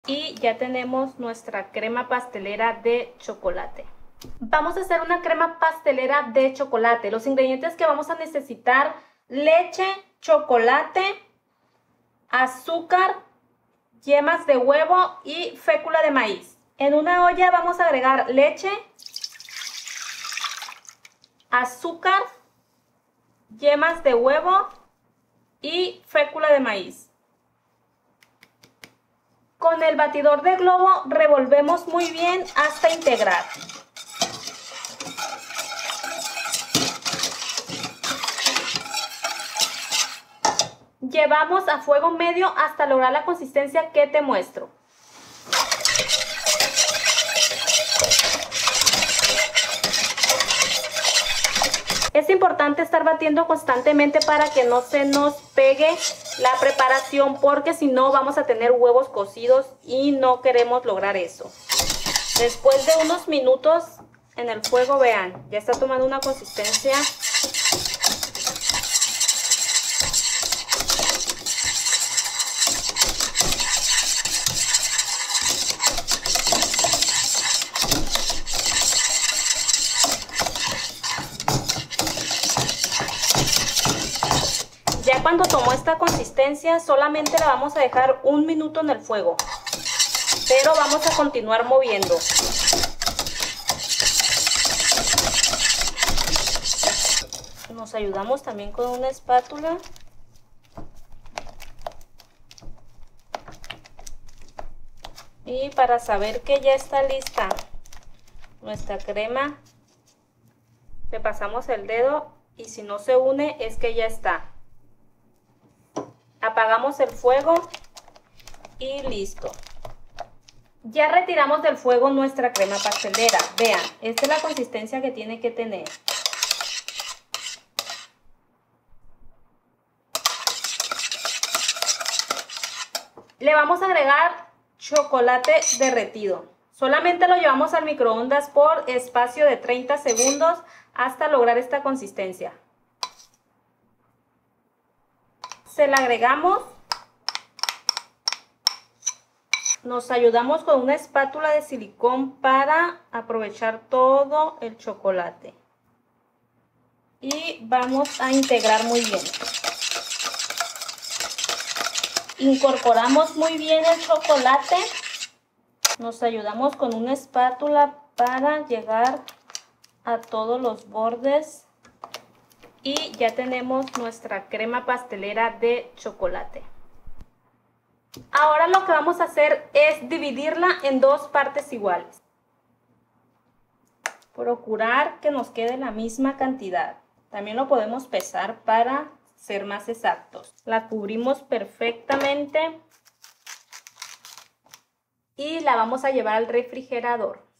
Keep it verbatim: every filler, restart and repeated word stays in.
Y ya tenemos nuestra crema pastelera de chocolate. Vamos a hacer una crema pastelera de chocolate. Los ingredientes que vamos a necesitar: leche, chocolate, azúcar, yemas de huevo y fécula de maíz. En una olla vamos a agregar leche, azúcar, yemas de huevo y fécula de maíz. Con el batidor de globo revolvemos muy bien hasta integrar. Llevamos a fuego medio hasta lograr la consistencia que te muestro. Es importante estar batiendo constantemente para que no se nos pegue la preparación, porque si no vamos a tener huevos cocidos y no queremos lograr eso. Después de unos minutos en el fuego, vean, ya está tomando una consistencia . Ya cuando tomó esta consistencia, solamente la vamos a dejar un minuto en el fuego, pero vamos a continuar moviendo. Nos ayudamos también con una espátula. Y para saber que ya está lista nuestra crema, le pasamos el dedo y si no se une es que ya está. Apagamos el fuego y listo. Ya retiramos del fuego nuestra crema pastelera. Vean, esta es la consistencia que tiene que tener. Le vamos a agregar chocolate derretido. Solamente lo llevamos al microondas por espacio de treinta segundos hasta lograr esta consistencia. Se la agregamos. Nos ayudamos con una espátula de silicón para aprovechar todo el chocolate. Y vamos a integrar muy bien. Incorporamos muy bien el chocolate. Nos ayudamos con una espátula para llegar a todos los bordes. Y ya tenemos nuestra crema pastelera de chocolate. Ahora lo que vamos a hacer es dividirla en dos partes iguales. Procurar que nos quede la misma cantidad. También lo podemos pesar para ser más exactos. La cubrimos perfectamente y la vamos a llevar al refrigerador.